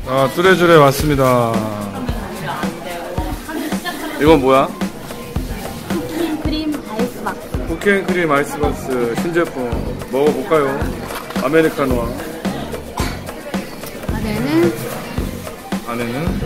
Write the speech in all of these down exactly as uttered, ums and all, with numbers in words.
아, 뚜레쥬레 왔습니다. 이건 뭐야? 쿠키앤크림 아이스박스. 쿠키앤크림 아이스박스 신제품 먹어볼까요? 아메리카노와 안에는 안에는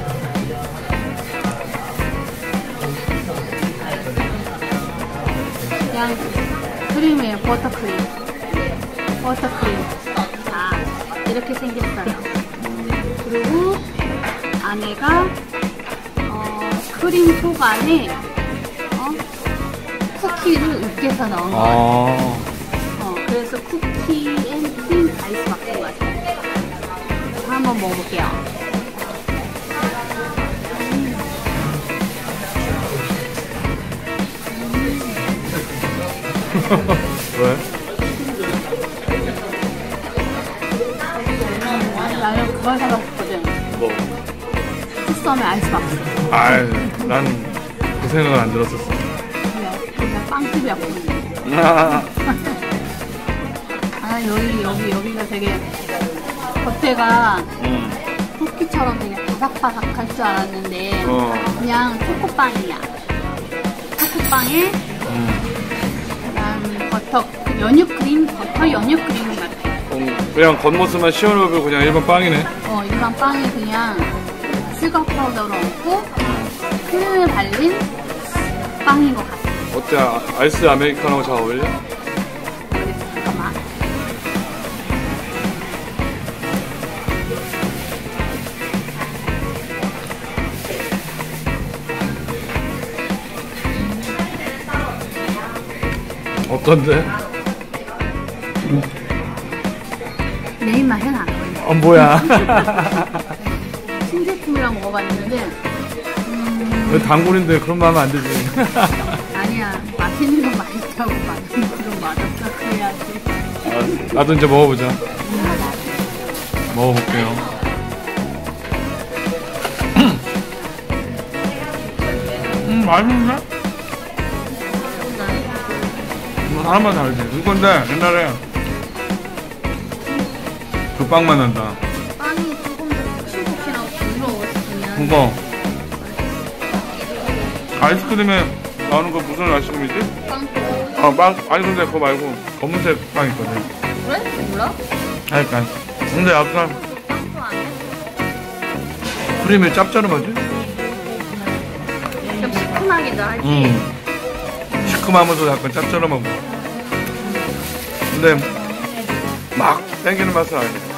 그냥 크림이에요. 버터크림. 버터크림. 아, 이렇게 생겼어요. 그리고 안에가 어, 크림 속 안에 어, 쿠키를 으깨서 넣은 거예요. 아, 어, 그래서 쿠키앤크림 아이스박스 같아요. 한번 먹어볼게요. 왜? 나는 그걸 생각했거든. 뭐? 투썸의 아이스박스. 아이, 난 그 생각은 안 들었었어. 그냥, 그냥 빵집이었거든. 아, 아, 여기, 여기, 여기가 되게 겉에가 음. 쿠키처럼 되게 바삭바삭할 줄 알았는데 어. 그냥 초코빵이야. 초코빵에 음. 그냥 버터, 그 연유크림, 버터 연유크림 같아. 음, 그냥 겉모습만 시원하고 그냥 일반 빵이네. 어, 일반 빵에 그냥 슈거 파우더를 얹고 크림을 발린 빵인 것 같아. 어때? 아, 아이스 아메리카노 잘 어울려? 모르겠어. 잠깐만. 어떤데? 내 입맛엔 안 어울려. 어, 뭐야? 신제품이랑 먹어봤는데 음, 왜 단골인데 그런 말 하면 안 되지. 아니야. 맛있는 건 맛있다고 맛있는 건 맛없다 그래야지. 아, 나도 이제 먹어보자. 먹어볼게요. 음, 맛있는데? 음, 하나만 다르지. 이건데 옛날에 그 빵만 난다. 빵이 조금 더 푹신푹신하고 부드러웠으면 그거 아이스크림에 나오는 거 무슨 아이스크림이지? 빵도 아, 빵, 아니 근데 그거 말고 검은색 빵 있거든. 그래? 몰라? 약간 근데 약간 빵도 안 해? 크림이 짭짤하지? 좀 시큼하기도 하지. 음. 시큼하면서 약간 짭짤하고. 근데 막 땡기는 맛은 아니야.